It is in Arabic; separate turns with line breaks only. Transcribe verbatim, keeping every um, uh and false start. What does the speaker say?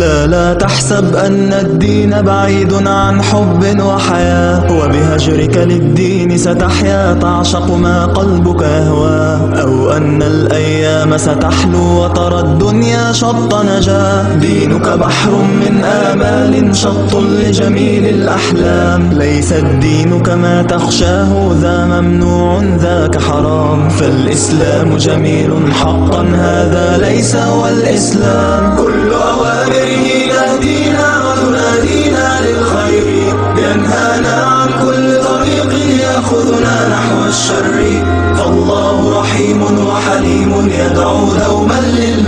لا لا تحسب أن الدين بعيد عن حب وحياة، وبهجرك للدين ستحيا تعشق ما قلبك يهوى، أو أن الأيام ستحلو وترى الدنيا شط نجاة. دينك بحر من آمال شط لجميل الأحلام، ليس الدين كما تخشاه ذا ممنوع ذاك حرام، فالإسلام جميل حقا هذا ليس هو الإسلام. كل أوامره تهدينا وتنادينا للخير، ينهانا عن كل طريق يأخذنا نحو الشر، فالله رحيم وحليم يدعو دوما لله.